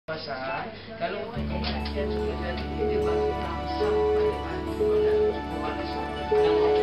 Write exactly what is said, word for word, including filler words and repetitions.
Basa, kalau untuk kematian sudah jadi dibagi langsung pada hari kemarin, bukan